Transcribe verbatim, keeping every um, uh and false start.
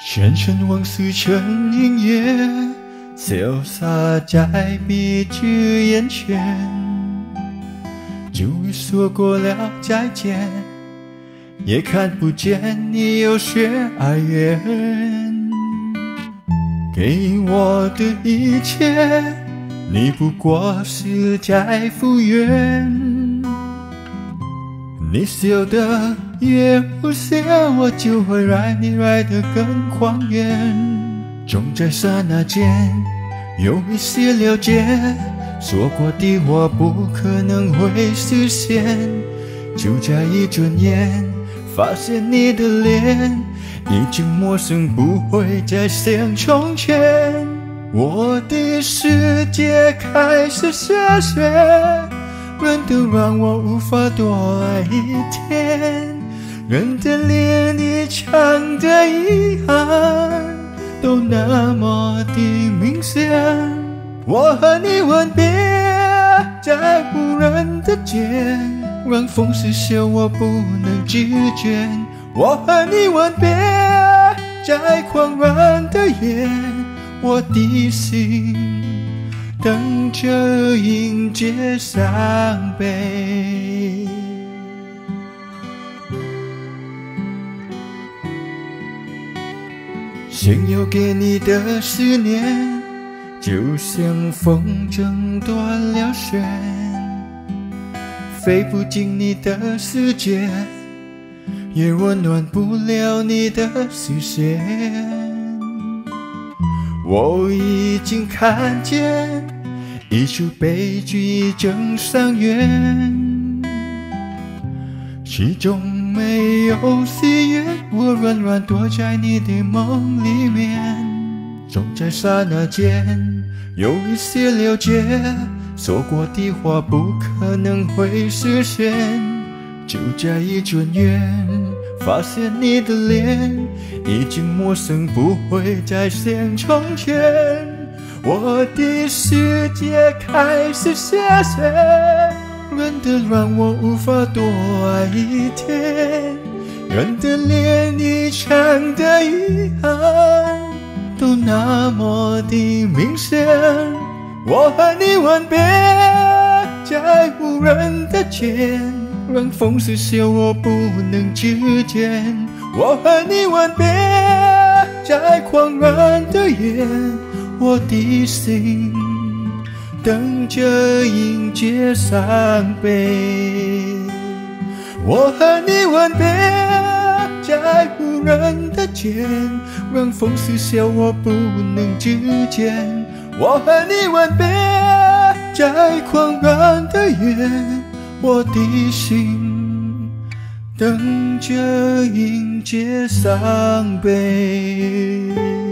前尘往事成影业，潇洒在彼此眼前，就已说过了再见，也看不见你有些哀怨。给我的一切，你不过是在敷衍。你笑得越无邪，我就会爱你爱得更狂野。总在刹那间有一些了解，说过的话不可能会实现。就在一转眼，发现你的脸已经陌生，不会再像从前。我的世界开始下雪，冷得让我无法多爱一天，冷得连一场的遗憾都那么的明显。我和你吻别在无人的街，让风势笑我不能自觉。我和你吻别在狂乱的夜，我的心等着迎接伤悲。想要给你的思念，就像风筝断了线，飞不进你的世界，也温暖不了你的视线。我已经看见一出悲剧已正上演，其中没有喜悦，我软软躲在你的梦里面。总在刹那间有一些了解，说过的话不可能会实现。就在一转眼，发现你的脸已经陌生，不会再像从前。我的世界开始下雪，冷得让我无法多爱一天，冷得连一场的遗憾都那么的明显。我和你吻别在无人的街，让风势笑我不能自觉。我和你吻别在狂乱的夜，我的心等着迎接伤悲。我和你吻别在无人的街，让风势笑我不能自觉。我和你吻别在狂乱的夜，我的心等着迎接伤悲。